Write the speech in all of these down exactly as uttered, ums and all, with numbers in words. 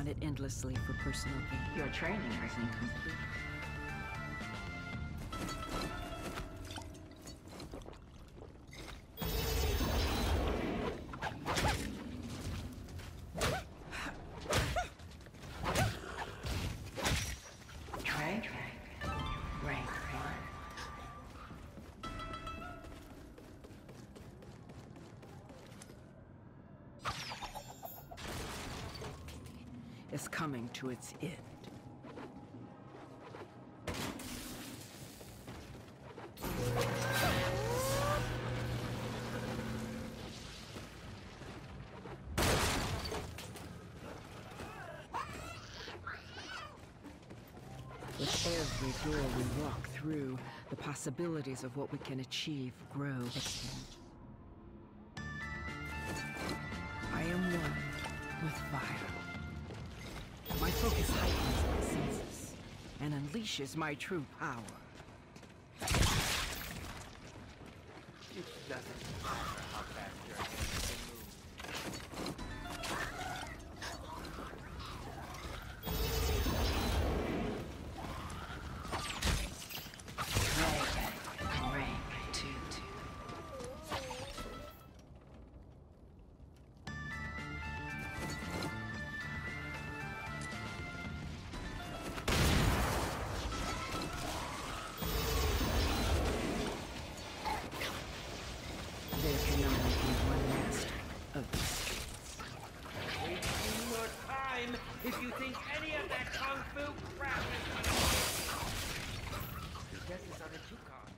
on it endlessly for personal gain. Your training is incomplete. Is coming to its end. With every door we walk through, the possibilities of what we can achieve grow. I am one with fire. My focus heightens my senses and unleashes my true power. It doesn't matter how fast your hands can move. Rank, rank, two, two. There can only be one master of these streets. Wasting your time if you think any of that kung fu crap is gonna work. Guess it's on a two card.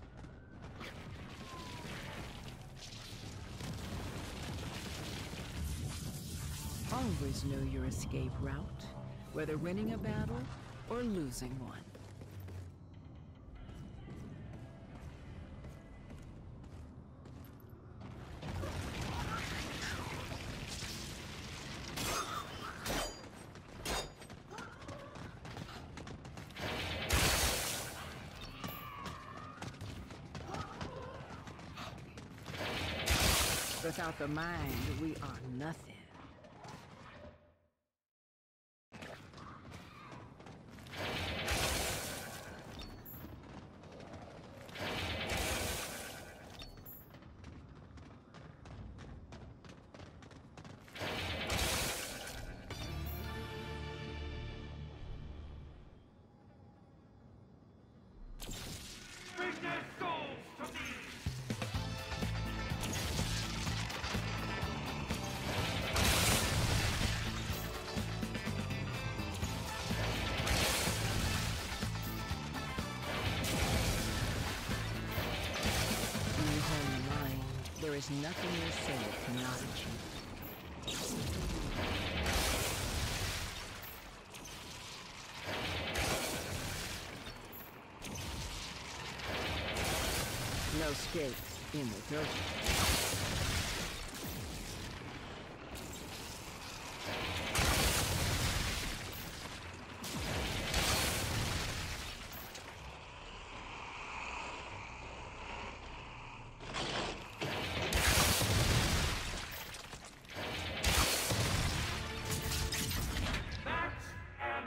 Always know your escape route, whether winning a battle or losing one. Without the mind, we are nothing. Bring their souls to me! When you hold the line, there is nothing you say cannot achieve. No stakes in the throat.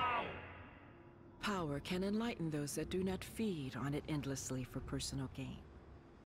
Power can enlighten those that do not feed on it endlessly for personal gain.